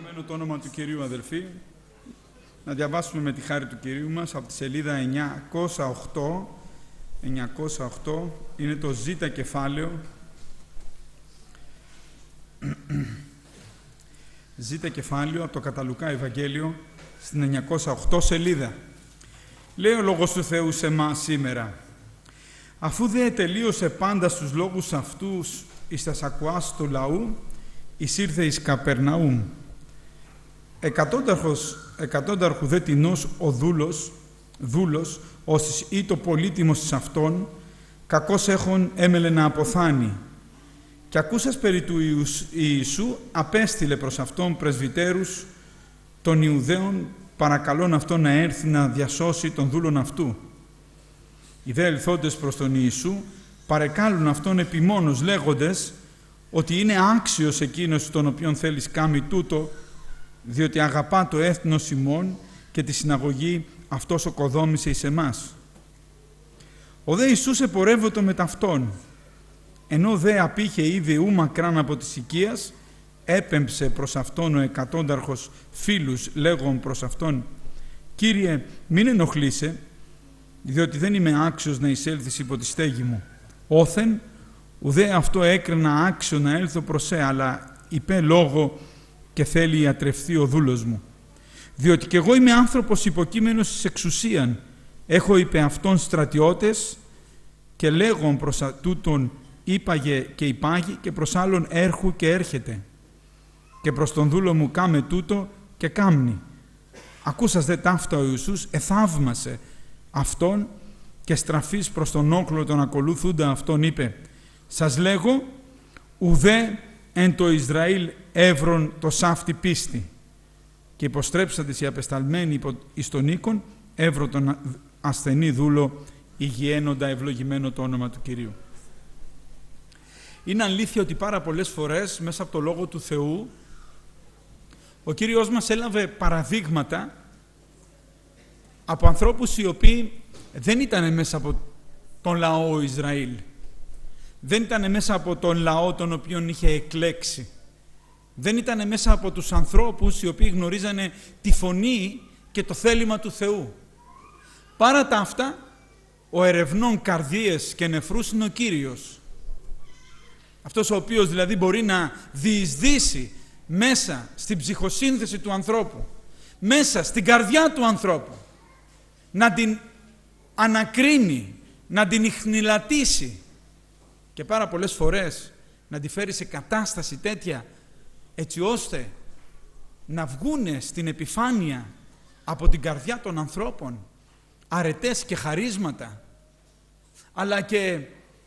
Ευλογημένο το όνομα του Κυρίου, αδελφοί. Να διαβάσουμε με τη χάρη του Κυρίου μας από τη σελίδα 908. 908 είναι το Ζ κεφάλαιο. Ζ κεφάλαιο από το Καταλουκά Ευαγγέλιο στην 908 σελίδα. Λέει ο Λόγος του Θεού σε εμάς σήμερα. Αφού δε τελείωσε πάντα στους λόγους αυτούς εις τας ακουάς του λαού, εισήρθε εις Καπερναούμ. Εκατόνταρχου δε τινός ο δούλος, ως ή το πολύτιμος εις αυτόν, κακώς έχων έμελε να αποθάνει. Και ακούσας περί του Ιησού, απέστειλε προς αυτόν πρεσβυτέρους των Ιουδαίων, παρακαλών αυτόν να έρθει να διασώσει τον δούλον αυτού. Οι δε ελθόντες προς τον Ιησού παρεκάλουν αυτόν επιμόνως, λέγοντες ότι είναι άξιος εκείνος τον οποίον θέλεις κάμει τούτο, διότι αγαπά το έθνος ημών και τη συναγωγή αυτός οκοδόμησε εις εμάς. Ο δε Ιησούς επορεύωτο με ταυτόν, ενώ δε απήχε ήδη ου μακράν από της οικίας, έπεμψε προς αυτόν ο εκατόνταρχος φίλους, λέγον προς αυτόν, «Κύριε, μην ενοχλείσαι, διότι δεν είμαι άξιος να εισέλθεις υπό τη στέγη μου. Όθεν, ουδέ αυτό έκρινα άξιο να έλθω προς σε, αλλά είπε λόγο και θέλει ιατρευθεί ο δούλος μου. Διότι κι εγώ είμαι άνθρωπος υποκείμενος εις εξουσίαν. Έχω είπε αυτόν στρατιώτες και λέγον προς τούτον είπαγε και υπάγει και προς άλλον έρχου και έρχεται. Και προς τον δούλο μου κάμε τούτο και κάμνει. Ακούσας δε ταύτα ο Ιησούς εθαύμασε αυτόν και στραφής προς τον όκλο τον ακολούθουντα αυτόν είπε, «Σας λέγω, ουδέ εν το Ισραήλ εύρον το σάφτη πίστη». Και υποστρέψαντες οι απεσταλμένοι εις τον οίκον, εύρω τον ασθενή δούλο, υγιαίνοντα ευλογημένο το όνομα του Κυρίου. Είναι αλήθεια ότι πάρα πολλές φορές μέσα από το Λόγο του Θεού ο Κύριος μας έλαβε παραδείγματα από ανθρώπους οι οποίοι δεν ήταν μέσα από τον λαό Ισραήλ. Δεν ήταν μέσα από τον λαό τον οποίον είχε εκλέξει. Δεν ήταν μέσα από τους ανθρώπους οι οποίοι γνωρίζανε τη φωνή και το θέλημα του Θεού. Παρά τα αυτά, ο ερευνών καρδίες και νεφρούς είναι ο Κύριος. Αυτός ο οποίος δηλαδή μπορεί να διεισδύσει μέσα στην ψυχοσύνθεση του ανθρώπου, μέσα στην καρδιά του ανθρώπου, να την ανακρίνει, να την ιχνηλατήσει και πάρα πολλές φορές να τη φέρει σε κατάσταση τέτοια έτσι ώστε να βγούνε στην επιφάνεια από την καρδιά των ανθρώπων αρετές και χαρίσματα, αλλά και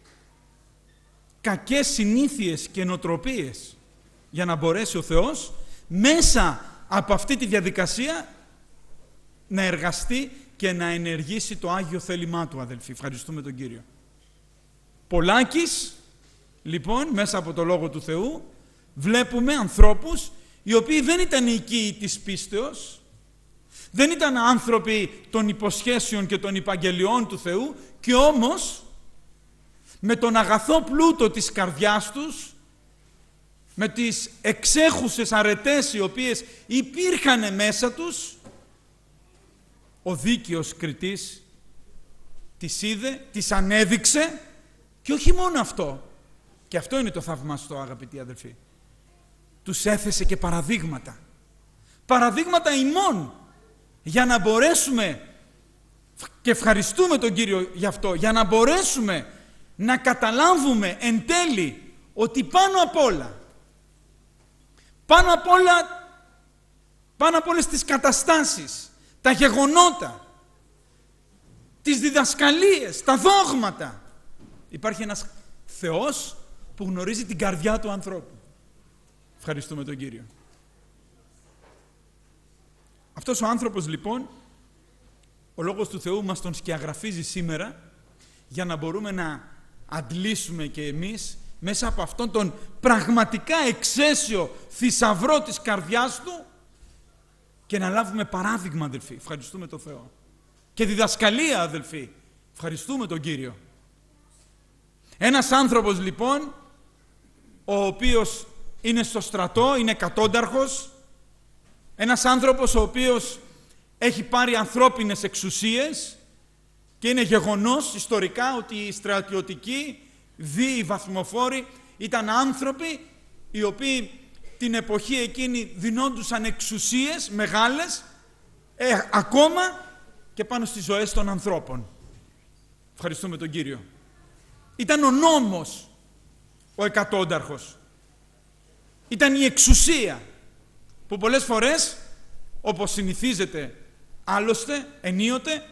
κακές συνήθειες και νοοτροπίες, για να μπορέσει ο Θεός μέσα από αυτή τη διαδικασία να εργαστεί και να ενεργήσει το Άγιο θέλημά Του, αδελφοί. Ευχαριστούμε τον Κύριο. Πολλάκις, λοιπόν, μέσα από το Λόγο του Θεού, βλέπουμε ανθρώπους οι οποίοι δεν ήταν οικοί της πίστεως, δεν ήταν άνθρωποι των υποσχέσεων και των υπαγγελιών του Θεού και όμως με τον αγαθό πλούτο της καρδιάς τους, με τις εξέχουσες αρετές οι οποίες υπήρχαν μέσα τους, ο δίκαιος κριτής τις είδε, τις ανέδειξε και όχι μόνο αυτό. Και αυτό είναι το θαυμαστό, αγαπητοί αδελφοί. Τους έθεσε και παραδείγματα. Παραδείγματα ημών, για να μπορέσουμε, και ευχαριστούμε τον Κύριο γι' αυτό, για να μπορέσουμε να καταλάβουμε εν τέλει ότι πάνω απ' όλες τις καταστάσεις, τα γεγονότα, τις διδασκαλίες, τα δόγματα, υπάρχει ένας Θεός που γνωρίζει την καρδιά του ανθρώπου. Ευχαριστούμε τον Κύριο. Αυτός ο άνθρωπος λοιπόν, ο Λόγος του Θεού μας τον σκιαγραφίζει σήμερα για να μπορούμε να αντλήσουμε και εμείς μέσα από αυτόν τον πραγματικά εξαίσιο θησαυρό της καρδιάς Του και να λάβουμε παράδειγμα, αδελφοί. Ευχαριστούμε τον Θεό. Και διδασκαλία, αδελφοί. Ευχαριστούμε τον Κύριο. Ένας άνθρωπος λοιπόν, ο οποίος είναι στο στρατό, είναι εκατόνταρχος, Ένας άνθρωπος ο οποίος έχει πάρει ανθρώπινες εξουσίες και είναι γεγονός ιστορικά ότι οι στρατιωτικοί, οι βαθμοφόροι ήταν άνθρωποι οι οποίοι την εποχή εκείνη δινόντουσαν εξουσίες μεγάλες ακόμα και πάνω στις ζωές των ανθρώπων. Ευχαριστούμε τον Κύριο. Ήταν ο νόμος ο εκατόνταρχος. Ήταν η εξουσία που πολλές φορές, όπως συνηθίζεται άλλωστε, ενίοτε,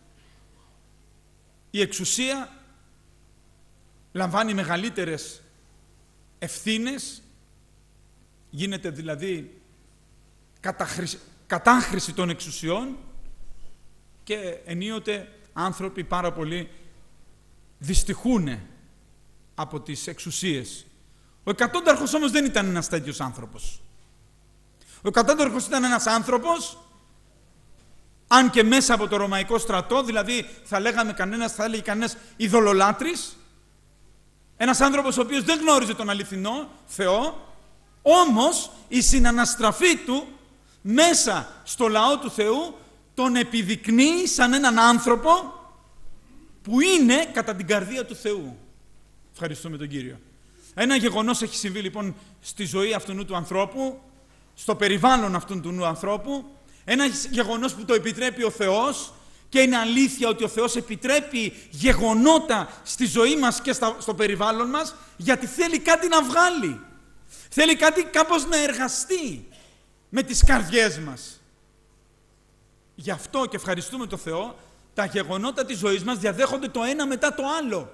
η εξουσία λαμβάνει μεγαλύτερες ευθύνες, γίνεται δηλαδή κατάχρηση των εξουσιών και ενίοτε άνθρωποι πάρα πολύ δυστυχούν από τις εξουσίες. Ο εκατόνταρχος όμως δεν ήταν ένας τέτοιος άνθρωπος. Ο εκατόνταρχος ήταν ένας άνθρωπος, αν και μέσα από το ρωμαϊκό στρατό, δηλαδή θα έλεγε κανένας ειδωλολάτρης, ένας άνθρωπος ο οποίος δεν γνώριζε τον αληθινό Θεό, όμως η συναναστραφή του μέσα στο λαό του Θεού τον επιδεικνύει σαν έναν άνθρωπο που είναι κατά την καρδία του Θεού. Ευχαριστούμε τον Κύριο. Ένα γεγονός έχει συμβεί λοιπόν στη ζωή αυτού του ανθρώπου, στο περιβάλλον αυτού του ανθρώπου, ένα γεγονός που το επιτρέπει ο Θεός και είναι αλήθεια ότι ο Θεός επιτρέπει γεγονότα στη ζωή μας και στο περιβάλλον μας γιατί θέλει κάτι να βγάλει. Θέλει κάτι κάπως να εργαστεί με τις καρδιές μας. Γι' αυτό και ευχαριστούμε τον Θεό, τα γεγονότα της ζωής μας διαδέχονται το ένα μετά το άλλο.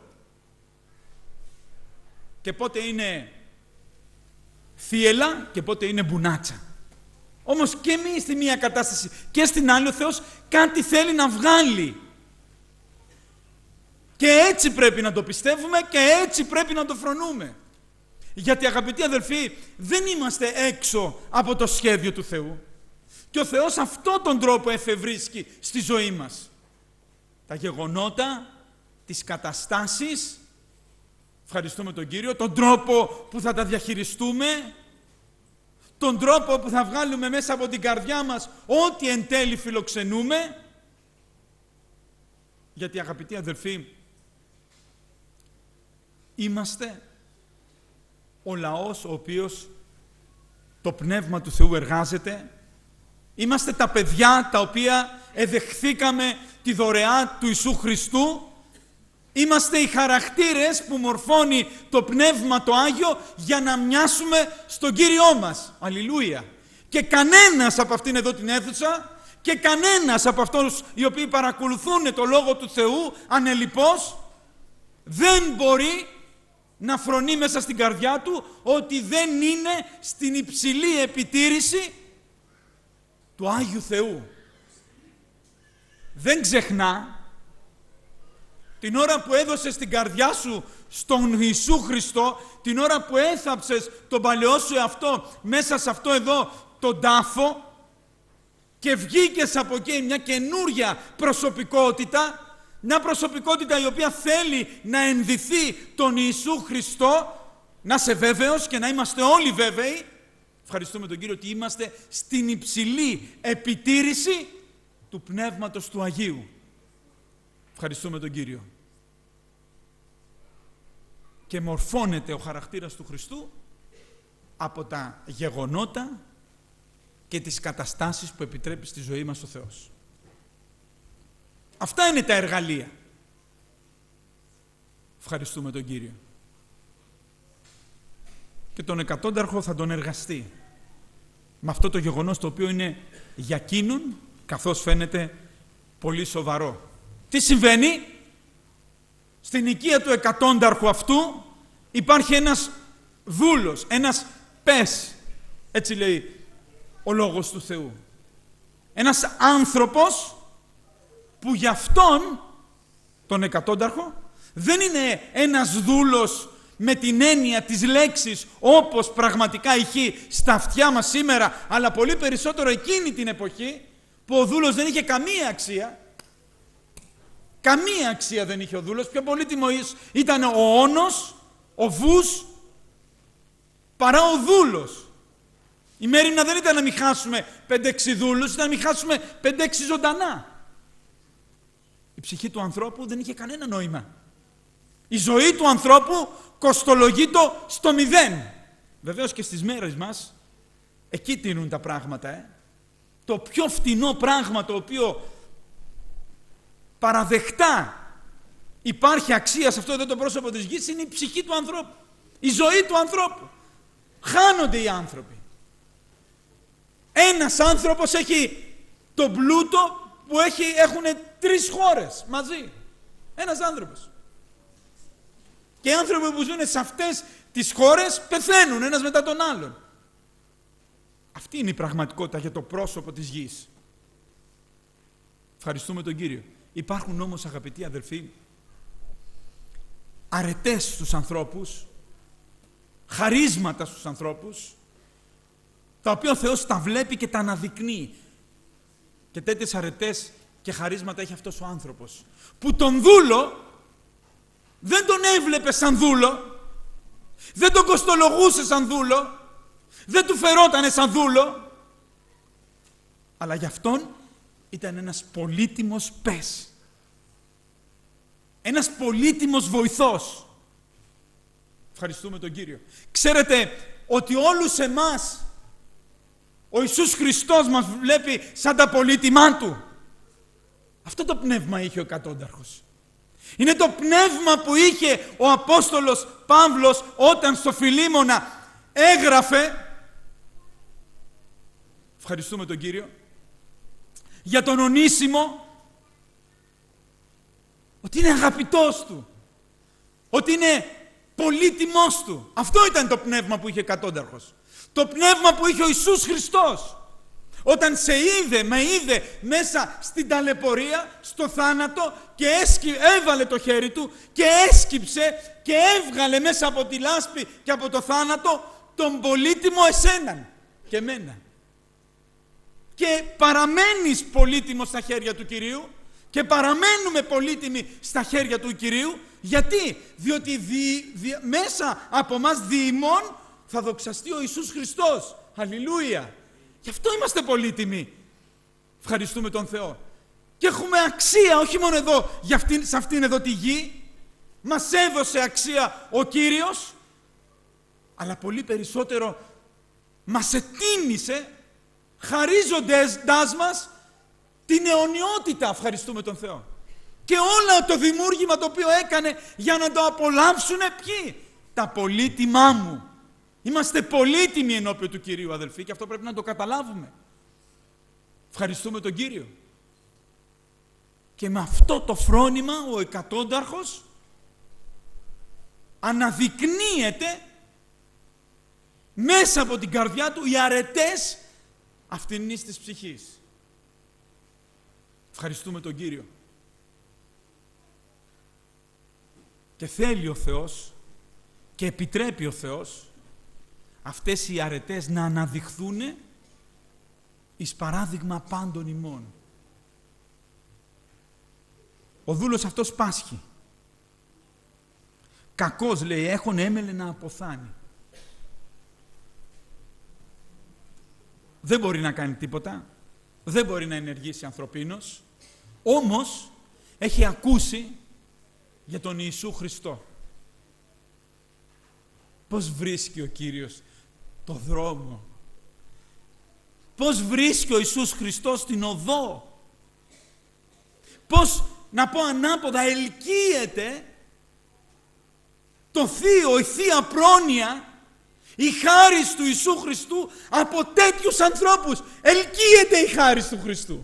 Και πότε είναι θύελα και πότε είναι μπουνάτσα. Όμως και εμείς στη μία κατάσταση και στην άλλη ο Θεός κάτι θέλει να βγάλει. Και έτσι πρέπει να το πιστεύουμε και έτσι πρέπει να το φρονούμε. Γιατί αγαπητοί αδελφοί, δεν είμαστε έξω από το σχέδιο του Θεού. Και ο Θεός αυτόν τον τρόπο εφευρίσκει στη ζωή μας. Τα γεγονότα, τις καταστάσεις, ευχαριστούμε τον Κύριο, τον τρόπο που θα τα διαχειριστούμε, τον τρόπο που θα βγάλουμε μέσα από την καρδιά μας ό,τι εν τέλει φιλοξενούμε. Γιατί αγαπητοί αδελφοί, είμαστε ο λαός ο οποίος το Πνεύμα του Θεού εργάζεται. Είμαστε τα παιδιά τα οποία εδεχθήκαμε τη δωρεά του Ιησού Χριστού. Είμαστε οι χαρακτήρες που μορφώνει το Πνεύμα το Άγιο για να μοιάσουμε στον Κύριό μας. Αλληλούια. Και κανένας από αυτήν εδώ την αίθουσα και κανένας από αυτούς οι οποίοι παρακολουθούν το Λόγο του Θεού ανελιπώς δεν μπορεί να φρονεί μέσα στην καρδιά του ότι δεν είναι στην υψηλή επιτήρηση του Άγιου Θεού. Δεν ξεχνά την ώρα που έδωσες την καρδιά σου στον Ιησού Χριστό, την ώρα που έθαψες τον παλαιό σου εαυτό μέσα σε αυτό εδώ τον τάφο και βγήκες από εκεί μια καινούρια προσωπικότητα, μια προσωπικότητα η οποία θέλει να ενδυθεί τον Ιησού Χριστό, να είσαι βέβαιος και να είμαστε όλοι βέβαιοι, ευχαριστούμε τον Κύριο ότι είμαστε στην υψηλή επιτήρηση του Πνεύματος του Αγίου. Ευχαριστούμε τον Κύριο. Και μορφώνεται ο χαρακτήρας του Χριστού από τα γεγονότα και τις καταστάσεις που επιτρέπει στη ζωή μας ο Θεός. Αυτά είναι τα εργαλεία. Ευχαριστούμε τον Κύριο. Και τον εκατόνταρχο θα τον εργαστεί με αυτό το γεγονός το οποίο είναι για εκείνον, καθώς φαίνεται, πολύ σοβαρό. Τι συμβαίνει? Στην οικία του εκατόνταρχου αυτού υπάρχει ένας δούλος, ένας πες, έτσι λέει ο Λόγος του Θεού. Ένας άνθρωπος που για αυτόν τον εκατόνταρχο δεν είναι ένας δούλος με την έννοια της λέξης όπως πραγματικά ηχεί στα αυτιά μας σήμερα, αλλά πολύ περισσότερο εκείνη την εποχή που ο δούλος δεν είχε καμία αξία. Καμία αξία δεν είχε ο δούλος. Πιο πολύτιμος ήταν ο όνος, ο βούς, παρά ο δούλος. Η μέριμνα δεν ήταν να μην χάσουμε 5-6 δούλους, ήταν να μην χάσουμε 5-6 ζωντανά. Η ψυχή του ανθρώπου δεν είχε κανένα νόημα. Η ζωή του ανθρώπου κοστολογείται στο 0. Βεβαίως και στις μέρες μας, εκεί τείνουν τα πράγματα. Το πιο φτηνό πράγμα το οποίο παραδεχτά υπάρχει αξία σε αυτό εδώ το πρόσωπο της γης είναι η ψυχή του ανθρώπου. Η ζωή του ανθρώπου. Χάνονται οι άνθρωποι. Ένας άνθρωπος έχει τον πλούτο που έχουν 3 χώρες μαζί. Ένας άνθρωπος. Και οι άνθρωποι που ζουν σε αυτές τις χώρες πεθαίνουν ένας μετά τον άλλον. Αυτή είναι η πραγματικότητα για το πρόσωπο της γης. Ευχαριστούμε τον Κύριο. Υπάρχουν όμως, αγαπητοί αδελφοί, αρετές στους ανθρώπους, χαρίσματα στους ανθρώπους, τα οποία ο Θεός τα βλέπει και τα αναδεικνύει. Και τέτοιες αρετές και χαρίσματα έχει αυτός ο άνθρωπος, που τον δούλο δεν τον έβλεπε σαν δούλο, δεν τον κοστολογούσε σαν δούλο, δεν του φερότανε σαν δούλο, αλλά γι' αυτόν ήταν ένας πολύτιμος πες. Ένας πολύτιμος βοηθός. Ευχαριστούμε τον Κύριο. Ξέρετε ότι όλους εμάς ο Ιησούς Χριστός μας βλέπει σαν τα πολύτιμά Του. Αυτό το πνεύμα είχε ο εκατόνταρχος. Είναι το πνεύμα που είχε ο Απόστολος Παύλος όταν στο Φιλίμωνα έγραφε, ευχαριστούμε τον Κύριο, για τον Ονήσιμο, ότι είναι αγαπητός Του, ότι είναι πολύτιμός Του. Αυτό ήταν το πνεύμα που είχε εκατόνταρχος. Το πνεύμα που είχε ο Ιησούς Χριστός. Όταν με είδε μέσα στην ταλαιπωρία, στο θάνατο και έβαλε το χέρι Του και έσκυψε και έβγαλε μέσα από τη λάσπη και από το θάνατο τον πολύτιμο εσέναν και εμένα. Και παραμένεις πολύτιμος στα χέρια του Κυρίου και παραμένουμε πολύτιμοι στα χέρια του Κυρίου. Γιατί? Διότι μέσα από μας διημών θα δοξαστεί ο Ιησούς Χριστός. Αλληλούια! Γι' αυτό είμαστε πολύτιμοι. Ευχαριστούμε τον Θεό. Και έχουμε αξία, όχι μόνο εδώ, σε αυτήν εδώ τη γη. Μας έδωσε αξία ο Κύριος, αλλά πολύ περισσότερο μας ετίμησε, χαρίζοντάς μας την αιωνιότητα. Ευχαριστούμε τον Θεό. Και όλο το δημιούργημα το οποίο έκανε για να το απολαύσουνε ποιοι? Τα πολύτιμά μου. Είμαστε πολύτιμοι ενώπιον του Κυρίου, αδελφοί, και αυτό πρέπει να το καταλάβουμε. Ευχαριστούμε τον Κύριο. Και με αυτό το φρόνημα ο εκατόνταρχος αναδεικνύεται μέσα από την καρδιά του οι αρετές αυτινής της ψυχής. Ευχαριστούμε τον Κύριο. Και θέλει ο Θεός και επιτρέπει ο Θεός αυτές οι αρετές να αναδειχθούν εις παράδειγμα πάντων ημών. Ο δούλος αυτός πάσχει. Κακός, λέει, έχων έμελε να αποθάνει. Δεν μπορεί να κάνει τίποτα, δεν μπορεί να ενεργήσει ανθρωπίνος, όμως έχει ακούσει για τον Ιησού Χριστό. Πώς βρίσκει ο Κύριος το δρόμο, πώς βρίσκει ο Ιησούς Χριστός την οδό, πώς, να πω ανάποδα, ελκύεται το θείο, η θεία πρόνοια, η χάρις του Ιησού Χριστού από τέτοιους ανθρώπους. Ελκύεται η χάρις του Χριστού.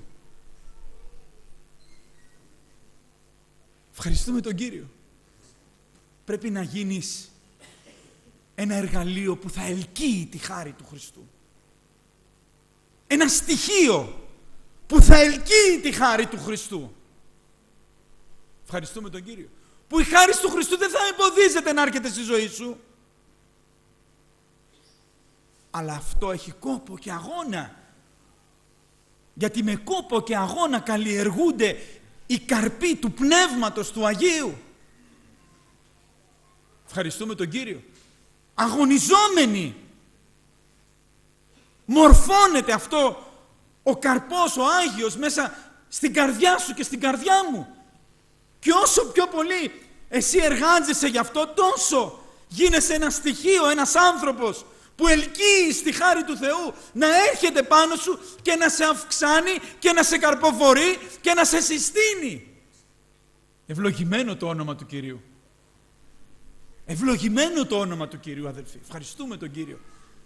Ευχαριστούμε τον Κύριο. Πρέπει να γίνεις ένα εργαλείο που θα ελκύει τη χάρη του Χριστού. Ένα στοιχείο που θα ελκύει τη χάρη του Χριστού. Ευχαριστούμε τον Κύριο. Που η χάρη του Χριστού δεν θα εμποδίζεται να έρχεται στη ζωή σου. Αλλά αυτό έχει κόπο και αγώνα. Γιατί με κόπο και αγώνα καλλιεργούνται οι καρποί του Πνεύματος του Αγίου. Ευχαριστούμε τον Κύριο. Αγωνιζόμενοι. Μορφώνεται αυτό ο καρπός, ο Άγιος, μέσα στην καρδιά σου και στην καρδιά μου. Και όσο πιο πολύ εσύ εργάζεσαι γι' αυτό, τόσο γίνεσαι ένα στοιχείο, ένας άνθρωπος που ελκύει στη χάρη του Θεού να έρχεται πάνω σου και να σε αυξάνει και να σε καρποφορεί και να σε συστήνει. Ευλογημένο το όνομα του Κυρίου. Ευλογημένο το όνομα του Κυρίου, αδελφοί. Ευχαριστούμε τον Κύριο.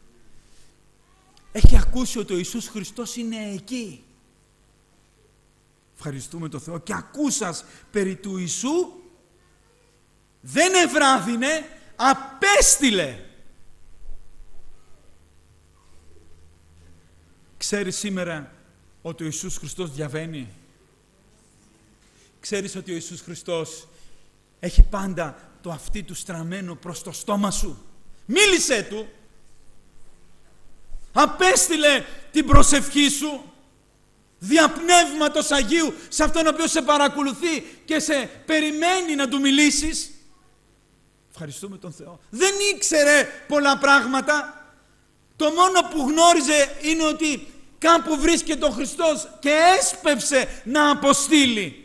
Έχει ακούσει ότι ο Ιησούς Χριστός είναι εκεί. Ευχαριστούμε τον Θεό. Και ακούσας περί του Ιησού, δεν ευράδυνε, απέστειλε. Ξέρεις σήμερα ότι ο Ιησούς Χριστός διαβαίνει. Ξέρεις ότι ο Ιησούς Χριστός έχει πάντα το αυτί του στραμμένο προς το στόμα σου. Μίλησέ του. Απέστειλε την προσευχή σου δια Πνεύματος Αγίου σε αυτόν ο οποίος σε παρακολουθεί και σε περιμένει να του μιλήσεις. Ευχαριστούμε τον Θεό. Δεν ήξερε πολλά πράγματα. Το μόνο που γνώριζε είναι ότι κάπου βρίσκεται ο Χριστός και έσπευσε να αποστείλει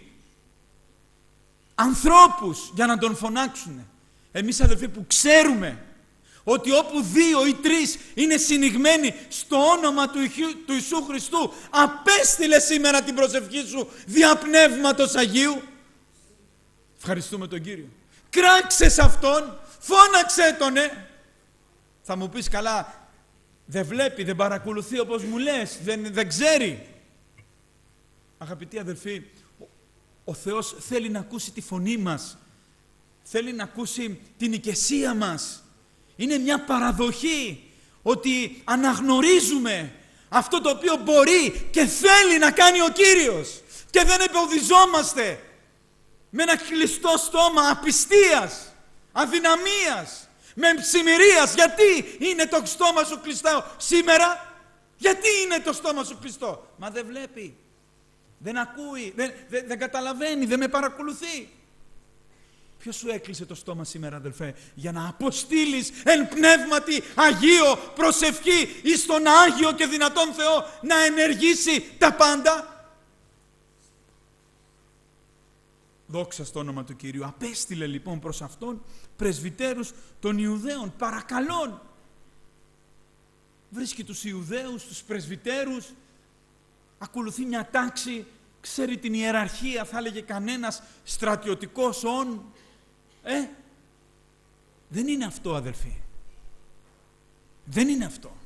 ανθρώπους για να τον φωνάξουν. Εμείς, αδελφοί, που ξέρουμε ότι όπου 2 ή 3 είναι συνηγμένοι στο όνομα του Ιησού Χριστού, απέστειλε σήμερα την προσευχή σου δια Πνεύματος Αγίου. Ευχαριστούμε τον Κύριο. Κράξε σε Αυτόν, φώναξε Τον. Θα μου πεις, καλά, δεν βλέπει, δεν παρακολουθεί όπως μου λες, δεν ξέρει. Αγαπητοί αδελφοί, ο Θεός θέλει να ακούσει τη φωνή μας, θέλει να ακούσει την οικεσία μας. Είναι μια παραδοχή ότι αναγνωρίζουμε αυτό το οποίο μπορεί και θέλει να κάνει ο Κύριος και δεν επεοδιζόμαστε με ένα κλειστό στόμα απιστίας, αδυναμίας, με ψημυρίας. Γιατί είναι το στόμα σου κλειστό σήμερα? Γιατί είναι το στόμα σου κλειστό? Μα δεν βλέπει, δεν ακούει, δεν καταλαβαίνει, δεν με παρακολουθεί. Ποιος σου έκλεισε το στόμα σήμερα, αδελφέ? Για να αποστείλεις εν πνεύματι Αγίο προσευχή εις τον Άγιο και δυνατόν Θεό να ενεργήσει τα πάντα. Δόξα στο όνομα του Κυρίου. Απέστειλε λοιπόν προς Αυτόν πρεσβυτέρους των Ιουδαίων, παρακαλών. Βρίσκει τους Ιουδαίους, τους πρεσβυτέρους, ακολουθεί μια τάξη, ξέρει την ιεραρχία, θα έλεγε κανένας στρατιωτικός όν. Δεν είναι αυτό, αδελφοί. Δεν είναι αυτό.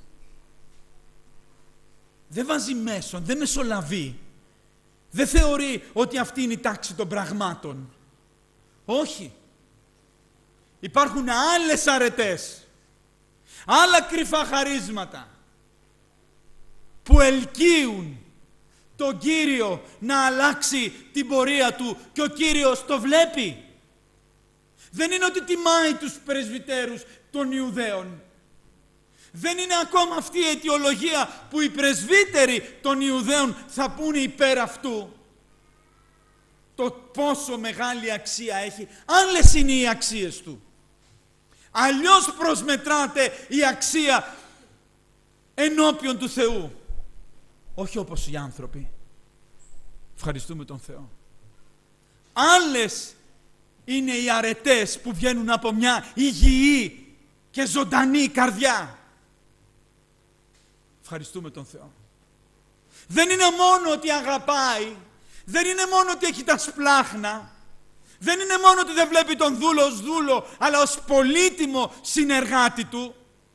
Δεν βάζει μέσον, δεν μεσολαβεί. Δεν θεωρεί ότι αυτή είναι η τάξη των πραγμάτων. Όχι. Υπάρχουν άλλες αρετές, άλλα κρυφά χαρίσματα που ελκύουν τον Κύριο να αλλάξει την πορεία του και ο Κύριος το βλέπει. Δεν είναι ότι τιμάει τους πρεσβυτέρους των Ιουδαίων. Δεν είναι ακόμα αυτή η αιτιολογία που οι πρεσβύτεροι των Ιουδαίων θα πούνε υπέρ αυτού. Το πόσο μεγάλη αξία έχει. Άλλες είναι οι αξίες του. Αλλιώς προσμετράται η αξία ενώπιον του Θεού. Όχι όπως οι άνθρωποι. Ευχαριστούμε τον Θεό. Άλλες είναι οι αρετές που βγαίνουν από μια υγιή και ζωντανή καρδιά. Ευχαριστούμε τον Θεό. Δεν είναι μόνο ότι αγαπάει, δεν είναι μόνο ότι έχει τα σπλάχνα, δεν είναι μόνο ότι δεν βλέπει τον δούλο ως δούλο, αλλά ως πολύτιμο συνεργάτη του,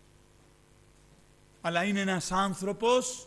αλλά είναι ένας άνθρωπος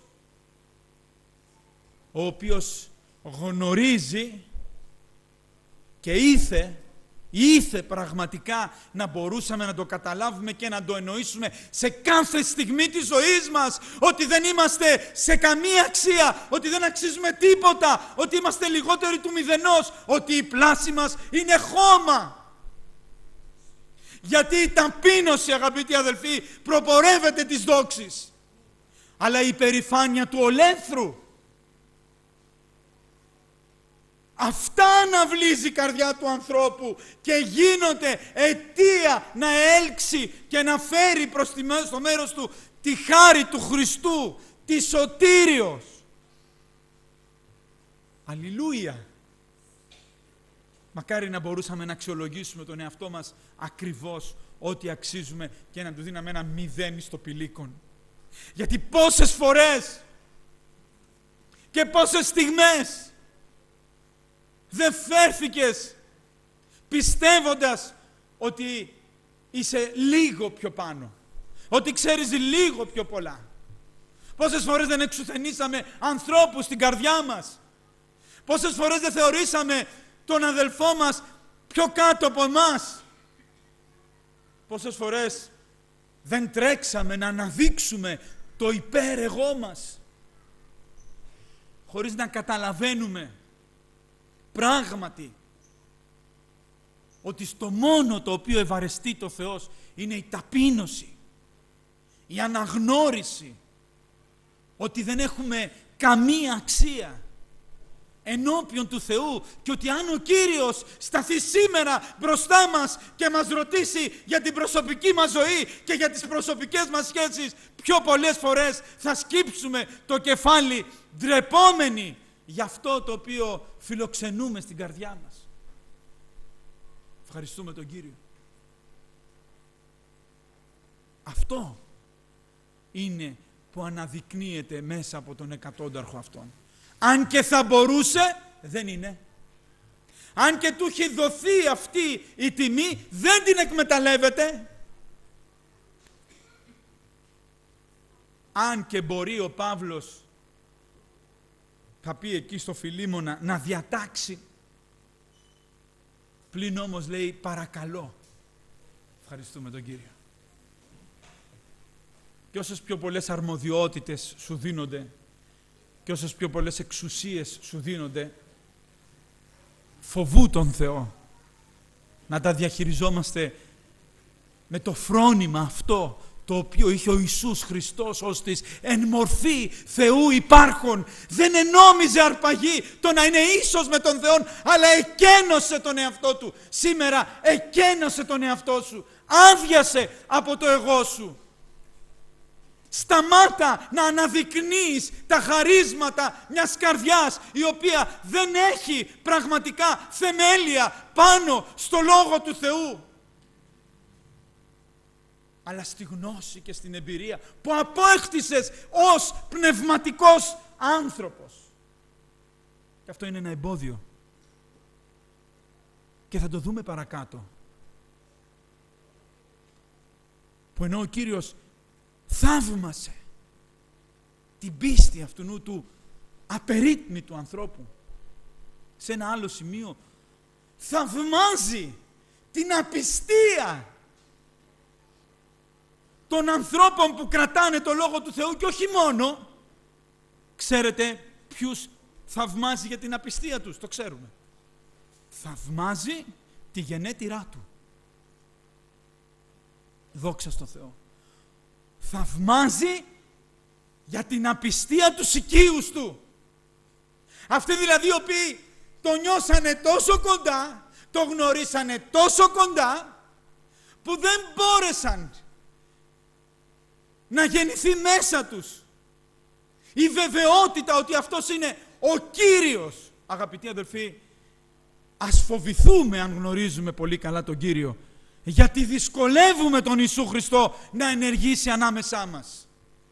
ο οποίος γνωρίζει και ήθε πραγματικά να μπορούσαμε να το καταλάβουμε και να το εννοήσουμε σε κάθε στιγμή της ζωής μας, ότι δεν είμαστε σε καμία αξία, ότι δεν αξίζουμε τίποτα, ότι είμαστε λιγότεροι του μηδενός, ότι η πλάση μας είναι χώμα. Γιατί η ταπείνωση, αγαπητοί αδελφοί, προπορεύεται της δόξης, αλλά η υπερηφάνεια του ολέθρου, αυτά αναβλύζει η καρδιά του ανθρώπου και γίνονται αιτία να έλξει και να φέρει στο μέρος του τη χάρη του Χριστού, τη σωτήριος. Αλληλούια! Μακάρι να μπορούσαμε να αξιολογήσουμε τον εαυτό μας ακριβώς ό,τι αξίζουμε και να του δίναμε ένα 0 στο πηλίκον. Γιατί πόσες φορές και πόσες στιγμές δεν φέρθηκες πιστεύοντας ότι είσαι λίγο πιο πάνω, ότι ξέρεις λίγο πιο πολλά. Πόσες φορές δεν εξουθενήσαμε ανθρώπους στην καρδιά μας. Πόσες φορές δεν θεωρήσαμε τον αδελφό μας πιο κάτω από εμάς. Πόσες φορές δεν τρέξαμε να αναδείξουμε το υπέρ-εγώ μας, χωρίς να καταλαβαίνουμε πράγματι ότι στο μόνο το οποίο ευαρεστεί το Θεός είναι η ταπείνωση, η αναγνώριση ότι δεν έχουμε καμία αξία ενώπιον του Θεού και ότι αν ο Κύριος σταθεί σήμερα μπροστά μας και μας ρωτήσει για την προσωπική μας ζωή και για τις προσωπικές μας σχέσεις, πιο πολλές φορές θα σκύψουμε το κεφάλι ντρεπόμενοι για αυτό το οποίο φιλοξενούμε στην καρδιά μας. Ευχαριστούμε τον Κύριο. Αυτό είναι που αναδεικνύεται μέσα από τον εκατόνταρχο αυτόν. Αν και θα μπορούσε, δεν είναι. Αν και του έχει δοθεί αυτή η τιμή, δεν την εκμεταλλεύεται. Αν και μπορεί ο Παύλος, θα πει εκεί στο Φιλίμωνα, να διατάξει, πλην όμως λέει παρακαλώ. Ευχαριστούμε τον Κύριο. Και όσες πιο πολλές αρμοδιότητες σου δίνονται και όσες πιο πολλές εξουσίες σου δίνονται, φοβού τον Θεό να τα διαχειριζόμαστε με το φρόνημα αυτό το οποίο είχε ο Ιησούς Χριστός ως της εν μορφή Θεού υπάρχων. Δεν ενόμιζε αρπαγή το να είναι ίσος με τον Θεό, αλλά εκένωσε τον εαυτό του. Σήμερα εκένωσε τον εαυτό σου, άδειασε από το εγώ σου. Σταμάτα να αναδεικνύεις τα χαρίσματα μιας καρδιάς η οποία δεν έχει πραγματικά θεμέλια πάνω στο Λόγο του Θεού, αλλά στη γνώση και στην εμπειρία που απόκτησες ως πνευματικός άνθρωπος. Και αυτό είναι ένα εμπόδιο. Και θα το δούμε παρακάτω. Που ενώ ο Κύριος θαύμασε την πίστη αυτού του απερίτμητου ανθρώπου, σε ένα άλλο σημείο θαυμάζει την απιστία των ανθρώπων που κρατάνε το Λόγο του Θεού και όχι μόνο. Ξέρετε ποιους θαυμάζει για την απιστία τους? Το ξέρουμε. Θαυμάζει τη γενέτειρά του. Δόξα στο Θεό. Θαυμάζει για την απιστία τους οικείους του. Αυτοί δηλαδή οι οποίοι το νιώσανε τόσο κοντά, το γνωρίσανε τόσο κοντά, που δεν μπόρεσαν να γεννηθεί μέσα τους η βεβαιότητα ότι αυτός είναι ο Κύριος. Αγαπητοί αδελφοί, ας φοβηθούμε αν γνωρίζουμε πολύ καλά τον Κύριο, γιατί δυσκολεύουμε τον Ιησού Χριστό να ενεργήσει ανάμεσά μας.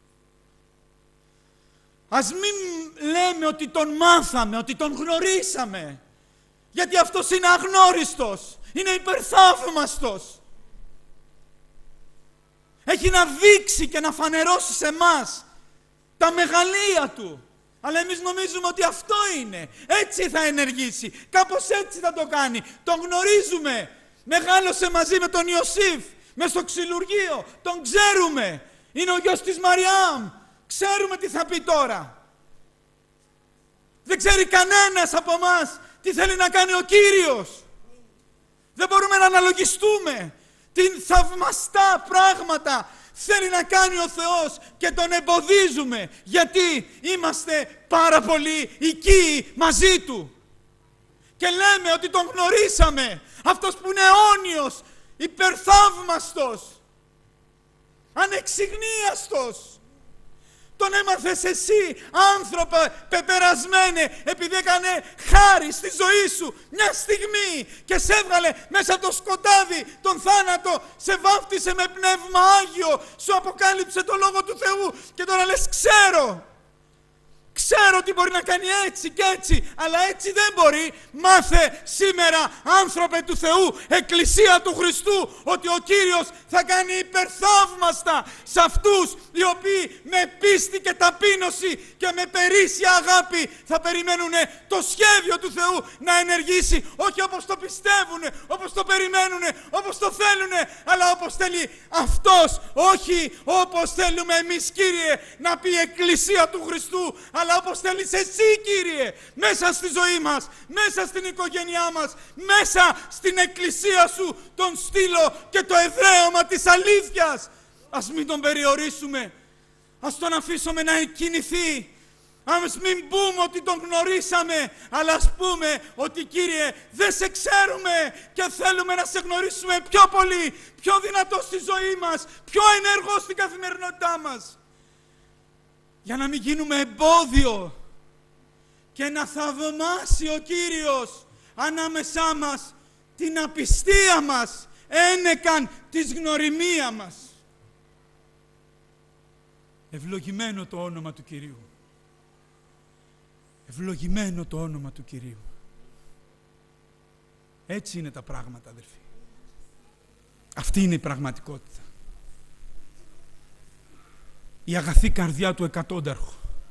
Ας μην λέμε ότι τον μάθαμε, ότι τον γνωρίσαμε, γιατί αυτός είναι αγνώριστος, είναι υπερθαύμαστος. Έχει να δείξει και να φανερώσει σε εμάς τα μεγαλεία του. Αλλά εμείς νομίζουμε ότι αυτό είναι. Έτσι θα ενεργήσει. Κάπως έτσι θα το κάνει. Τον γνωρίζουμε. Μεγάλωσε μαζί με τον Ιωσήφ, μες στο ξυλουργείο. Τον ξέρουμε. Είναι ο γιος της Μαριάμ. Ξέρουμε τι θα πει τώρα. Δεν ξέρει κανένας από εμάς τι θέλει να κάνει ο Κύριος. Δεν μπορούμε να αναλογιστούμε τι θαυμαστά πράγματα θέλει να κάνει ο Θεός και τον εμποδίζουμε, γιατί είμαστε πάρα πολύ οικείοι μαζί Του. Και λέμε ότι τον γνωρίσαμε, αυτός που είναι αιώνιος, υπερθαύμαστος. ανεξιγνίαστος. Τον έμαθες εσύ, άνθρωπε πεπερασμένε, επειδή έκανε χάρη στη ζωή σου μια στιγμή και σε έβγαλε μέσα από το σκοτάδι, τον θάνατο, σε βάφτισε με πνεύμα Άγιο, σου αποκάλυψε το Λόγο του Θεού και τώρα λες ξέρω ότι μπορεί να κάνει έτσι και έτσι, αλλά έτσι δεν μπορεί. Μάθε σήμερα, άνθρωπε του Θεού, Εκκλησία του Χριστού, ότι ο Κύριος θα κάνει υπερθαύμαστα σε αυτούς οι οποίοι με πίστη και ταπείνωση και με περίσσια αγάπη θα περιμένουν το σχέδιο του Θεού να ενεργήσει, όχι όπως το πιστεύουν, όπως το περιμένουν, όπως το θέλουν, αλλά όπως θέλει αυτός, όχι όπως θέλουμε εμείς, Κύριε, να πει η Εκκλησία του Χριστού, αλλά όπως θέλεις εσύ, Κύριε, μέσα στη ζωή μας, μέσα στην οικογένειά μας, μέσα στην Εκκλησία σου, τον στήλο και το εδραίωμα της αλήθειας. Ας μην τον περιορίσουμε, ας τον αφήσουμε να εκκινηθεί. Ας μην πούμε ότι τον γνωρίσαμε, αλλά ας πούμε ότι, Κύριε, δεν σε ξέρουμε και θέλουμε να σε γνωρίσουμε πιο πολύ, πιο δυνατό στη ζωή μας, πιο ενεργό στην καθημερινότητά μας. Για να μην γίνουμε εμπόδιο και να θαυμάσει ο Κύριος ανάμεσά μας την απιστία μας, ένεκαν της γνωριμία μας. Ευλογημένο το όνομα του Κυρίου. Ευλογημένο το όνομα του Κυρίου. Έτσι είναι τα πράγματα, αδελφοί. Αυτή είναι η πραγματικότητα. Η αγαθή καρδιά του εκατόνταρχου.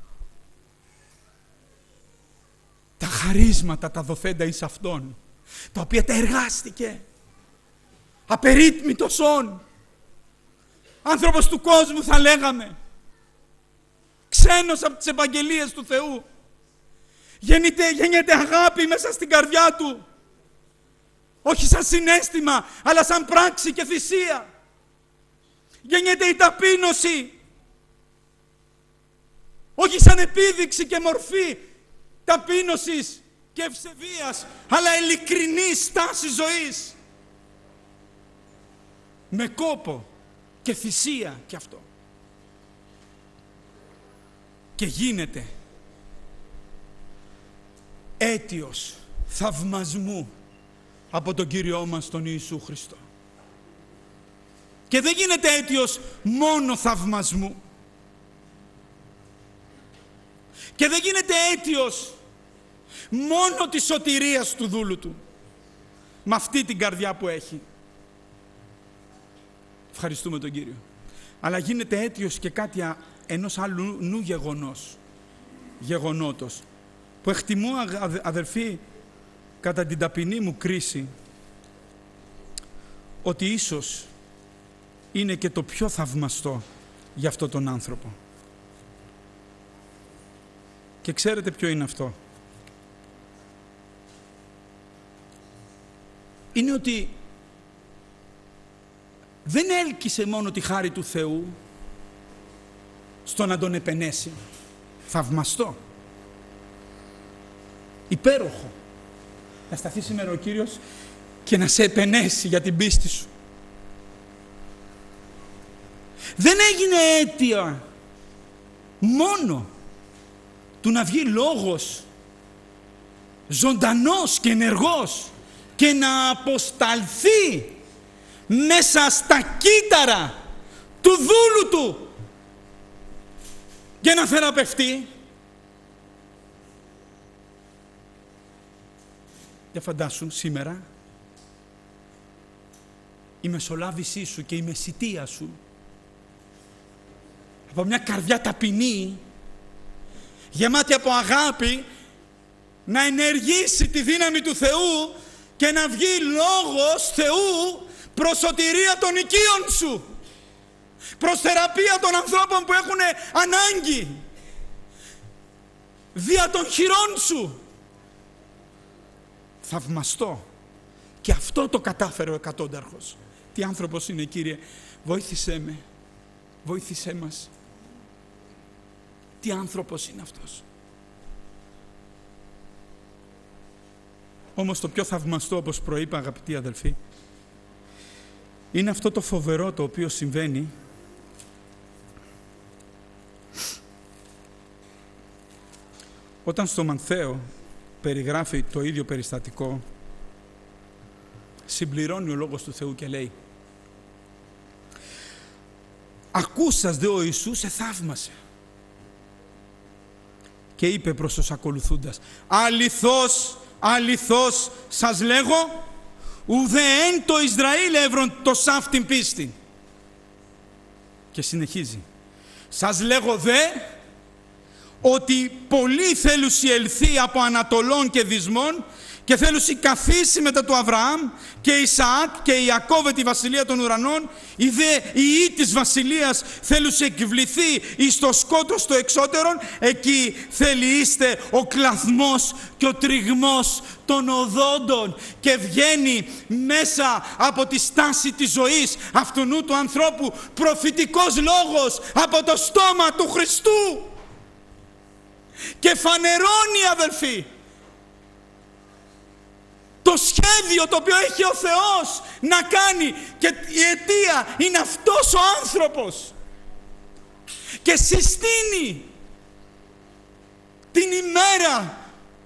Τα χαρίσματα, τα δοθέντα εις αυτόν, τα οποία τα εργάστηκε. Απερίτμητος όν. Άνθρωπος του κόσμου θα λέγαμε. Ξένος από τις επαγγελίες του Θεού. Γεννιέται αγάπη μέσα στην καρδιά του. Όχι σαν συναίσθημα, αλλά σαν πράξη και θυσία. Γεννιέται η ταπείνωση. Όχι σαν επίδειξη και μορφή ταπείνωσης και ευσεβίας, αλλά ειλικρινή στάση ζωής. Με κόπο και θυσία κι αυτό. Και γίνεται αίτιος θαυμασμού από τον Κύριό μας τον Ιησού Χριστό. Και δεν γίνεται αίτιος μόνο θαυμασμού. Και δεν γίνεται αίτιος μόνο της σωτηρίας του δούλου του. Με αυτή την καρδιά που έχει. Ευχαριστούμε τον Κύριο. Αλλά γίνεται αίτιος και κάτι ενός άλλου νου γεγονότος. Που εκτιμώ, αδερφοί, κατά την ταπεινή μου κρίση, ότι ίσως είναι και το πιο θαυμαστό για αυτόν τον άνθρωπο. Και ξέρετε ποιο είναι αυτό? Είναι ότι δεν έλκυσε μόνο τη χάρη του Θεού στο να τον επενέσει. Θαυμαστό. Υπέροχο. Να σταθεί σήμερα ο Κύριος και να σε επενέσει για την πίστη σου. Δεν έγινε αίτια μόνο του να βγει λόγος ζωντανός και ενεργός και να αποσταλθεί μέσα στα κύτταρα του δούλου του για να θεραπευτεί. Για φαντάσου σήμερα η μεσολάβησή σου και η μεσιτεία σου από μια καρδιά ταπεινή, γεμάτη από αγάπη, να ενεργήσει τη δύναμη του Θεού και να βγει λόγος Θεού προς σωτηρία των οικείων σου, προς θεραπεία των ανθρώπων που έχουν ανάγκη, δια των χειρών σου. Θαυμαστό. Και αυτό το κατάφερε ο εκατόνταρχος. Τι άνθρωπος είναι, Κύριε, βοήθησέ με, βοήθησέ μας. Τι άνθρωπος είναι αυτός. Όμως το πιο θαυμαστό, όπως προείπα, αγαπητοί αδελφοί, είναι αυτό το φοβερό το οποίο συμβαίνει Όταν στο Μανθαίο περιγράφει το ίδιο περιστατικό, συμπληρώνει ο Λόγος του Θεού και λέει: «Ακούσας δε ο Ιησούς εθαύμασε και είπε προς τους ακολουθούντας: αληθώς, αληθώς σας λέγω, ουδέ εν το Ισραήλ έβρον το σάφτην πίστη». Και συνεχίζει: «Σας λέγω δε, ότι πολλοί θέλουσι ελθεί από Ανατολών και Δυσμών και θέλουσι καθίσει μετά του Αβραάμ και Ισαάκ και Ιακώβ τη βασιλεία των ουρανών, η δε η ή της βασιλείας θέλουσι εκβληθεί εις το σκότος το εξώτερον, εκεί θέλει είστε ο κλαθμός και ο τριγμός των οδόντων». Και βγαίνει μέσα από τη στάση της ζωής αυτού του ανθρώπου προφητικός λόγος από το στόμα του Χριστού και φανερώνει, αδελφοί, το σχέδιο το οποίο έχει ο Θεός να κάνει, και η αιτία είναι αυτός ο άνθρωπος, και συστήνει την ημέρα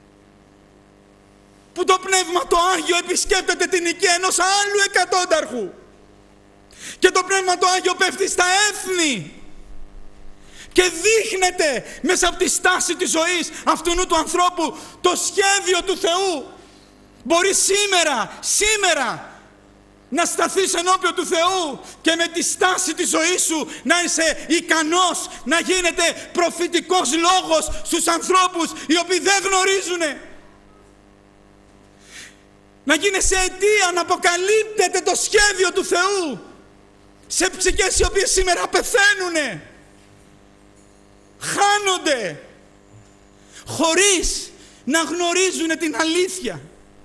που το Πνεύμα το Άγιο επισκέπτεται την οικία ενός άλλου εκατόνταρχου και το Πνεύμα το Άγιο πέφτει στα έθνη και δείχνεται μέσα από τη στάση της ζωής αυτού του ανθρώπου το σχέδιο του Θεού. Μπορεί σήμερα να σταθείς ενώπιον του Θεού και με τη στάση της ζωής σου να είσαι ικανός να γίνεται προφητικός λόγος στους ανθρώπους οι οποίοι δεν γνωρίζουν. Να γίνεσαι αιτία να αποκαλύπτεται το σχέδιο του Θεού σε ψυχές οι οποίες σήμερα πεθαίνουνε, χάνονται, χωρίς να γνωρίζουν την αλήθεια.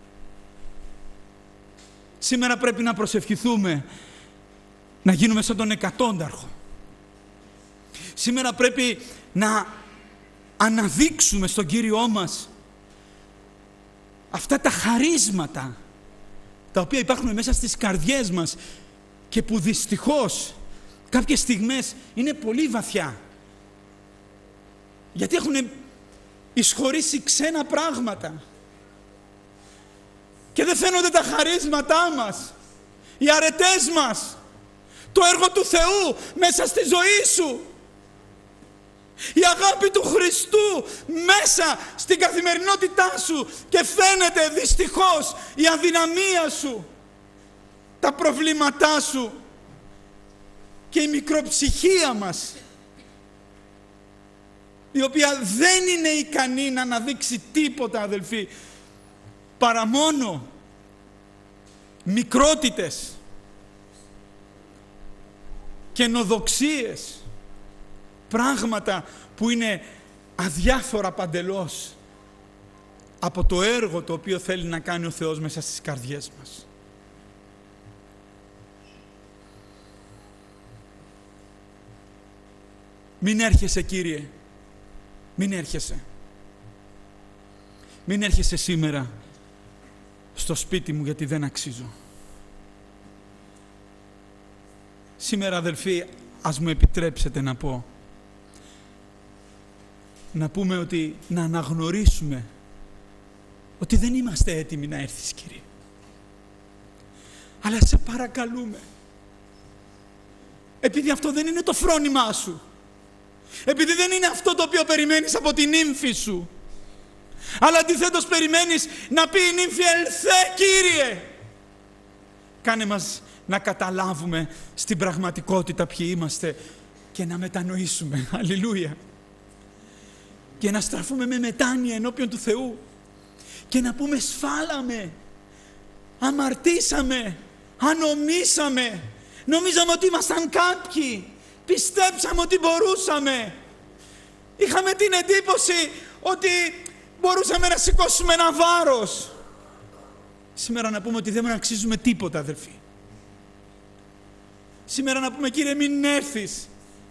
Σήμερα πρέπει να προσευχηθούμε να γίνουμε σαν τον εκατόνταρχο. Σήμερα πρέπει να αναδείξουμε στον Κύριό μας αυτά τα χαρίσματα τα οποία υπάρχουν μέσα στις καρδιές μας και που δυστυχώς κάποιες στιγμές είναι πολύ βαθιά, γιατί έχουν εισχωρήσει ξένα πράγματα και δεν φαίνονται τα χαρίσματά μας, οι αρετές μας, το έργο του Θεού μέσα στη ζωή σου, η αγάπη του Χριστού μέσα στην καθημερινότητά σου, και φαίνεται δυστυχώς η αδυναμία σου, τα προβλήματά σου και η μικροψυχία μας, η οποία δεν είναι ικανή να αναδείξει τίποτα, αδελφοί, παρά μόνο μικρότητες και νοδοξίες, πράγματα που είναι αδιάφορα παντελώς από το έργο το οποίο θέλει να κάνει ο Θεός μέσα στις καρδιές μας. Μην έρχεσαι, Κύριε, μην έρχεσαι. Μην έρχεσαι σήμερα στο σπίτι μου γιατί δεν αξίζω. Σήμερα, αδελφοί, ας μου επιτρέψετε να πω, να πούμε ότι να αναγνωρίσουμε ότι δεν είμαστε έτοιμοι να έρθεις, Κύριε. Αλλά σε παρακαλούμε, επειδή αυτό δεν είναι το φρόνημά σου, επειδή δεν είναι αυτό το οποίο περιμένεις από την νύμφη σου, αλλά αντιθέτως περιμένεις να πει η νύμφη «Ελθέ, Κύριε». Κάνε μας να καταλάβουμε στην πραγματικότητα ποιοι είμαστε και να μετανοήσουμε, αλληλούια, και να στραφούμε με μετάνοια ενώπιον του Θεού και να πούμε «Σφάλαμε, αμαρτήσαμε, ανομήσαμε, νομίζαμε ότι ήμασταν κάποιοι, πιστέψαμε ότι μπορούσαμε, είχαμε την εντύπωση ότι μπορούσαμε να σηκώσουμε ένα βάρος». Σήμερα να πούμε ότι δεν αξίζουμε τίποτα, αδελφοί. Σήμερα να πούμε «Κύριε, μην έρθεις»,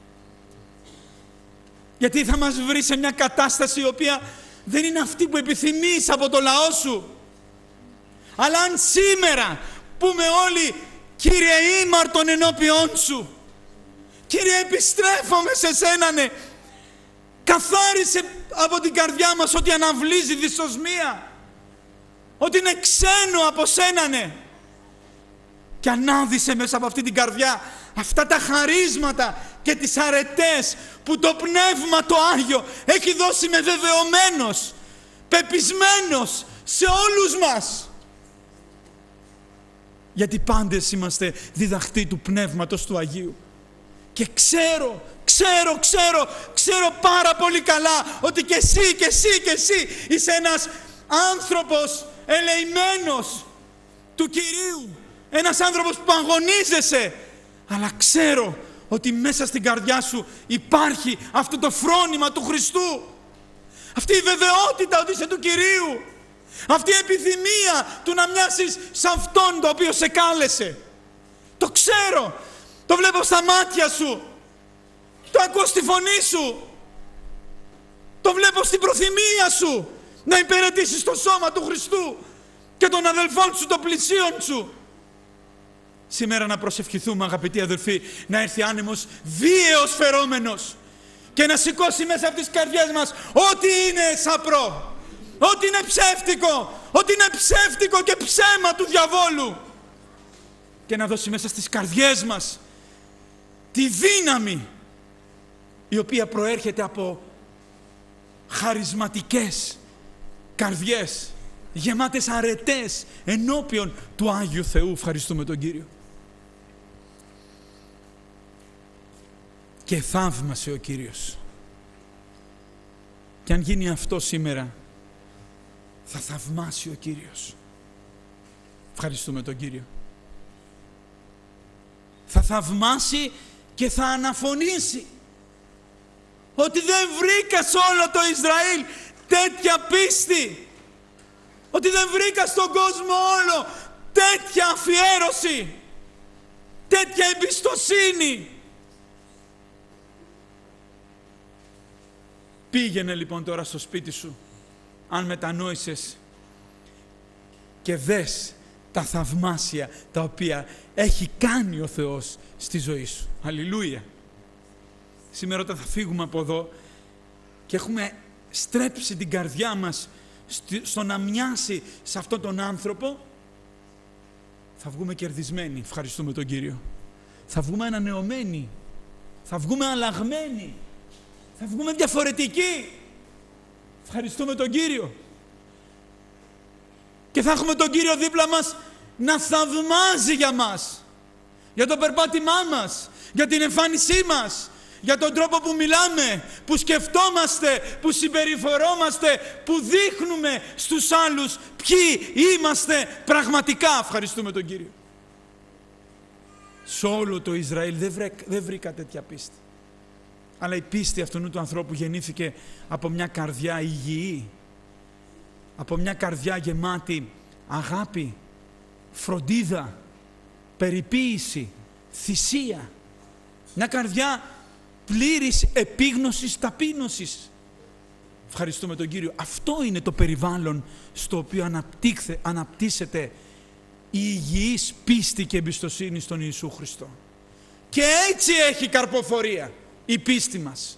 γιατί θα μας βρει σε μια κατάσταση η οποία δεν είναι αυτή που επιθυμείς από το λαό σου. Αλλά αν σήμερα πούμε όλοι «Κύριε, ήμαρτον ενώπιόν σου, Κύριε, επιστρέφομαι σε σένα», ναι, Καθάρισε από την καρδιά μας ό,τι αναβλύζει δυσοσμία, ό,τι είναι ξένο από σένα, ναι. Και ανάδυσε μέσα από αυτή την καρδιά αυτά τα χαρίσματα και τις αρετές που το Πνεύμα το Άγιο έχει δώσει με βεβαιωμένος, πεπισμένος σε όλους μας. Γιατί πάντες είμαστε διδαχτοί του Πνεύματος του Αγίου. Και ξέρω πάρα πολύ καλά ότι και εσύ είσαι ένας άνθρωπος ελεημένος του Κυρίου. Ένας άνθρωπος που αγωνίζεσαι. Αλλά ξέρω ότι μέσα στην καρδιά σου υπάρχει αυτό το φρόνημα του Χριστού. Αυτή η βεβαιότητα ότι είσαι του Κυρίου. Αυτή η επιθυμία του να μοιάσεις σε Αυτόν το οποίο σε κάλεσε. Το ξέρω. Το βλέπω στα μάτια σου. Το ακούω στη φωνή σου. Το βλέπω στην προθυμία σου να υπηρετήσεις το σώμα του Χριστού και των αδελφών σου, των πλησίων σου. Σήμερα να προσευχηθούμε, αγαπητοί αδελφοί, να έρθει άνεμος βίαιος φερόμενος και να σηκώσει μέσα από τις καρδιές μας ό,τι είναι σαπρό, ό,τι είναι ψεύτικο, ό,τι είναι ψεύτικο και ψέμα του διαβόλου, και να δώσει μέσα στις καρδιές μας τη δύναμη η οποία προέρχεται από χαρισματικές καρδιές, γεμάτες αρετές ενώπιον του Άγιου Θεού. Ευχαριστούμε τον Κύριο. Και θαύμασε ο Κύριος. Και αν γίνει αυτό σήμερα, θα θαυμάσει ο Κύριος. Ευχαριστούμε τον Κύριο. Θα θαυμάσει και θα αναφωνήσει ότι δεν βρήκα σε όλο το Ισραήλ τέτοια πίστη, ότι δεν βρήκα στον κόσμο όλο τέτοια αφιέρωση, τέτοια εμπιστοσύνη. Πήγαινε λοιπόν τώρα στο σπίτι σου, αν μετανόησες, και δες τα θαυμάσια τα οποία έχει κάνει ο Θεός στη ζωή σου. Αλληλούια. Σήμερα όταν θα φύγουμε από εδώ και έχουμε στρέψει την καρδιά μας στο να μοιάσει σε αυτόν τον άνθρωπο, θα βγούμε κερδισμένοι. Ευχαριστούμε τον Κύριο. Θα βγούμε ανανεωμένοι. Θα βγούμε αλλαγμένοι. Θα βγούμε διαφορετικοί. Ευχαριστούμε τον Κύριο. Και θα έχουμε τον Κύριο δίπλα μας να θαυμάζει για μας, για το περπάτημά μας, για την εμφάνισή μας, για τον τρόπο που μιλάμε, που σκεφτόμαστε, που συμπεριφορόμαστε, που δείχνουμε στους άλλους ποιοι είμαστε πραγματικά. Ευχαριστούμε τον Κύριο. Σε όλο το Ισραήλ δεν βρήκα τέτοια πίστη. Αλλά η πίστη αυτού του ανθρώπου γεννήθηκε από μια καρδιά υγιή, από μια καρδιά γεμάτη αγάπη, φροντίδα, περιποίηση, θυσία. Μια καρδιά πλήρης επίγνωσης, ταπείνωσης. Ευχαριστούμε τον Κύριο. Αυτό είναι το περιβάλλον στο οποίο αναπτύσσεται η υγιής πίστη και εμπιστοσύνη στον Ιησού Χριστό. Και έτσι έχει καρποφορία η πίστη μας.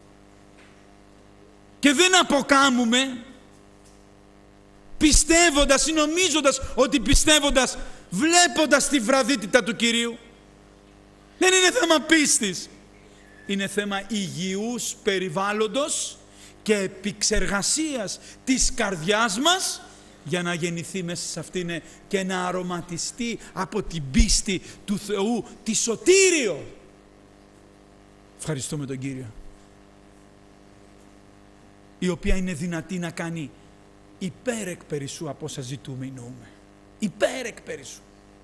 Και δεν αποκάμουμε πιστεύοντας ή νομίζοντας ότι πιστεύοντας, βλέποντας τη βραδύτητα του Κυρίου. Δεν είναι θέμα πίστης. Είναι θέμα υγιούς περιβάλλοντος και επεξεργασίας της καρδιάς μας για να γεννηθεί μέσα σε αυτήν και να αρωματιστεί από την πίστη του Θεού τη σωτήριο. Ευχαριστούμε τον Κύριο. Η οποία είναι δυνατή να κάνει υπέρεκ περισσού από όσα ζητούμε ή νοούμε. Υπέρεκ περισσού.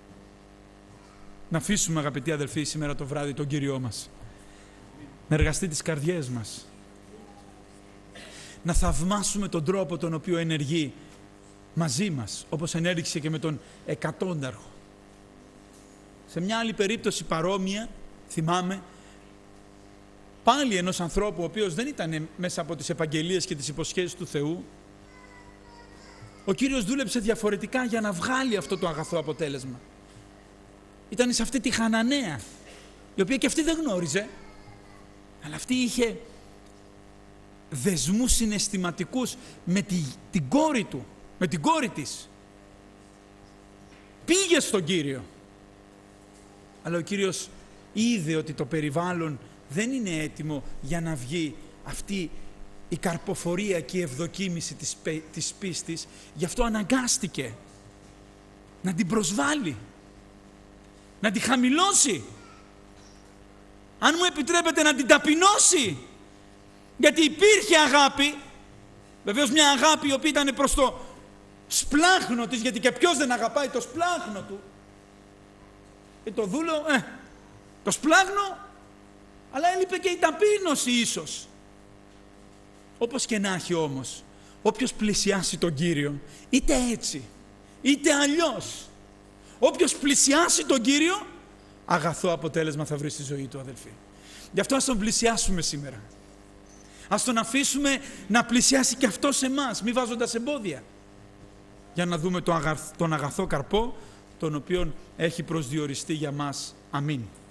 Να αφήσουμε, αγαπητοί αδελφοί, σήμερα το βράδυ τον Κύριό μας. Να εργαστεί τις καρδιές μας. Να θαυμάσουμε τον τρόπο τον οποίο ενεργεί μαζί μας, όπως ενέργησε και με τον εκατόνταρχο. Σε μια άλλη περίπτωση παρόμοια, θυμάμαι, πάλι ενός ανθρώπου ο οποίος δεν ήταν μέσα από τις επαγγελίες και τις υποσχέσεις του Θεού, ο Κύριος δούλεψε διαφορετικά για να βγάλει αυτό το αγαθό αποτέλεσμα. Ήταν σε αυτή τη Χαναναία, η οποία και αυτή δεν γνώριζε, αλλά αυτή είχε δεσμούς συναισθηματικούς με την κόρη του, με την κόρη της. Πήγε στον Κύριο. Αλλά ο Κύριος είδε ότι το περιβάλλον δεν είναι έτοιμο για να βγει αυτή η καρποφορία και η ευδοκίμηση της πίστης. Γι' αυτό αναγκάστηκε να την προσβάλλει, να την χαμηλώσει. Αν μου επιτρέπετε, να την ταπεινώσει. Γιατί υπήρχε αγάπη, βεβαίως μια αγάπη η οποία ήταν προς το σπλάχνο της, γιατί και ποιος δεν αγαπάει το σπλάχνο του. Και το δούλο, το σπλάχνο, αλλά έλειπε και η ταπείνωση ίσως. Όπως και να έχει όμως, όποιος πλησιάσει τον Κύριο, είτε έτσι, είτε αλλιώς, όποιος πλησιάσει τον Κύριο, αγαθό αποτέλεσμα θα βρει στη ζωή του, αδελφοί. Γι' αυτό ας τον πλησιάσουμε σήμερα. Ας τον αφήσουμε να πλησιάσει και αυτό σε εμάς, μη βάζοντας εμπόδια. Για να δούμε τον αγαθό καρπό, τον οποίον έχει προσδιοριστεί για μας. Αμήν.